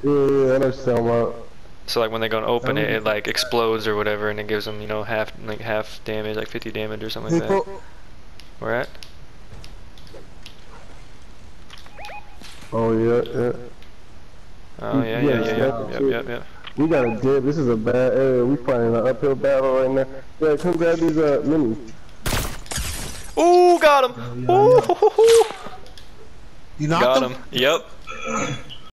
Yeah, I know what you're talking about. So like when they go and open it, it like explodes or whatever, and it gives them, you know, half damage, like 50 damage or something like that. Where at? Oh yeah, yeah. Oh yeah, yep. We got a dip. This is a bad area. We fighting an uphill battle right now. Yeah, come grab these minis. Ooh, got him! Ooh, You knocked got him? him. Yep.